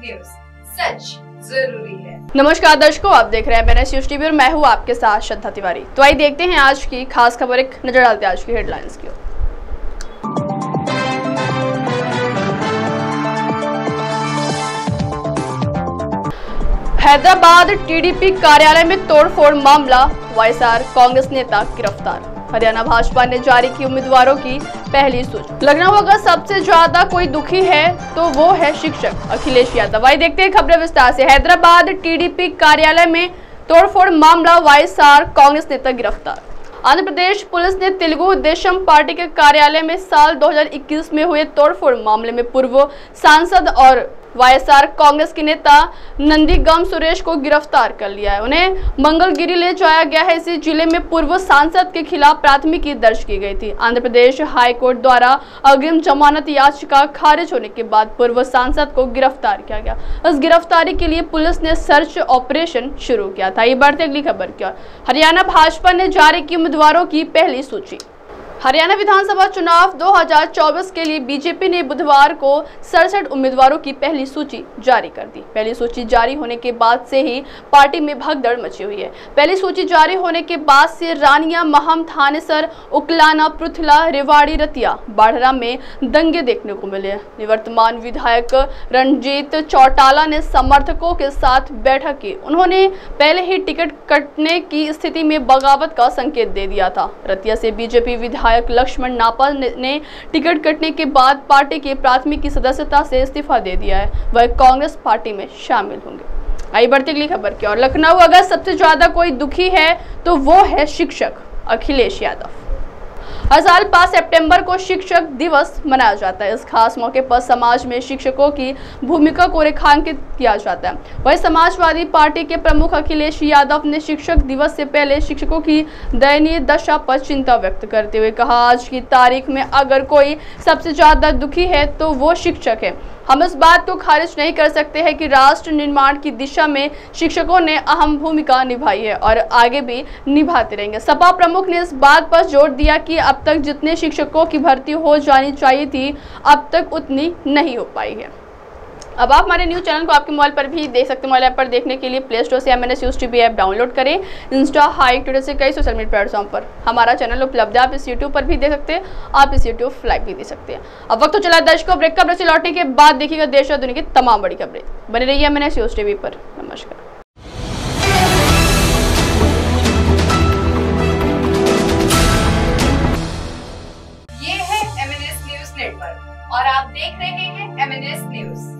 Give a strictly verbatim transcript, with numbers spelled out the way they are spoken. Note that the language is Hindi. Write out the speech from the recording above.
न्यूज, सच जरूरी है। नमस्कार दर्शकों, आप देख रहे हैं एमएनएस न्यूज टीवी और मैं हूं आपके साथ श्रद्धा तिवारी। तो आइए देखते हैं आज की खास खबर, एक नजर डालते हैं आज की हेडलाइंस की ओर। हैदराबाद टीडीपी कार्यालय में तोड़फोड़ मामला, वाईएसआर कांग्रेस नेता गिरफ्तार। हरियाणा भाजपा ने जारी की उम्मीदवारों की पहली सूची। लखनऊ अगर सबसे ज्यादा कोई दुखी है तो वो है शिक्षक अखिलेश यादव। आइए देखते हैं खबरें विस्तार से। हैदराबाद टीडीपी कार्यालय में तोड़फोड़ मामला, वाईएसआर कांग्रेस नेता गिरफ्तार। आंध्र प्रदेश पुलिस ने तेलुगु देशम पार्टी के कार्यालय में साल दो हज़ार इक्कीस में हुए तोड़फोड़ मामले में पूर्व सांसद और वाईएसआर कांग्रेस के नेता नंदीगम सुरेश को गिरफ्तार कर लिया है। उन्हें मंगलगिरी ले जाया गया है। इसी जिले में पूर्व सांसद के खिलाफ प्राथमिकी दर्ज की गई थी। आंध्र प्रदेश हाई कोर्ट द्वारा अग्रिम जमानत याचिका खारिज होने के बाद पूर्व सांसद को गिरफ्तार किया गया। इस गिरफ्तारी के लिए पुलिस ने सर्च ऑपरेशन शुरू किया था। ये बढ़ते अगली खबर की ओर। हरियाणा भाजपा ने जारी की उम्मीदवारों की पहली सूची। हरियाणा विधानसभा चुनाव दो हज़ार चौबीस के लिए बीजेपी ने बुधवार को सड़सठ उम्मीदवारों की पहली सूची जारी कर दी। पहली सूची जारी होने के बाद से ही पार्टी में भगदड़ मची हुई है। पहली सूची जारी होने के बाद से रानिया, महम, थानेसर, उकलाना, पृथला, रेवाड़ी, रतिया, बाढ़रा में दंगे देखने को मिले। निवर्तमान विधायक रणजीत चौटाला ने समर्थकों के साथ बैठक की। उन्होंने पहले ही टिकट कटने की स्थिति में बगावत का संकेत दे दिया था। रतिया से बीजेपी विधायक लक्ष्मण नापा ने टिकट कटने के बाद पार्टी की प्राथमिकी सदस्यता से इस्तीफा दे दिया है। वह कांग्रेस पार्टी में शामिल होंगे। आइए बढ़ती अगली खबर की ओर। लखनऊ अगर सबसे ज्यादा कोई दुखी है तो वो है शिक्षक अखिलेश यादव। हर साल पाँच सितंबर को शिक्षक दिवस मनाया जाता है। इस खास मौके पर समाज में शिक्षकों की भूमिका को रेखांकित किया जाता है। वही समाजवादी पार्टी के प्रमुख अखिलेश यादव ने शिक्षक दिवस से पहले शिक्षकों की दयनीय दशा पर चिंता व्यक्त करते हुए कहा, आज की तारीख में अगर कोई सबसे ज्यादा दुखी है तो वो शिक्षक है। हम इस बात को खारिज नहीं कर सकते हैं कि राष्ट्र निर्माण की दिशा में शिक्षकों ने अहम भूमिका निभाई है और आगे भी निभाते रहेंगे। सपा प्रमुख ने इस बात पर जोर दिया कि अब तक जितने शिक्षकों की भर्ती हो जानी चाहिए थी, अब तक उतनी नहीं हो पाई है। अब आप हमारे न्यूज चैनल को आपके मोबाइल पर भी देख सकते हैं। मोबाइल ऐप पर देखने के लिए प्ले स्टोर से MNS news TV app download करें। इंस्टा, हाइक, ट्विटर से कई सोशल मीडिया प्लेटफॉर्म पर हमारा चैनल उपलब्ध है। आप इस यूट्यूब पर भी देख सकते हैं, आप इस यूट्यूब लाइव भी देख सकते हैं। अब वक्त तो चला दर्शकों ब्रेक का। ब्रेक से लौटने के बाद देखिएगा देश और दुनिया की तमाम बड़ी खबरें। बने रहिए एमएनएस न्यूज टीवी पर। नमस्कार। ये है एमएनएस न्यूज नेटवर्क और आप देख रहे हैं एमएनएस न्यूज।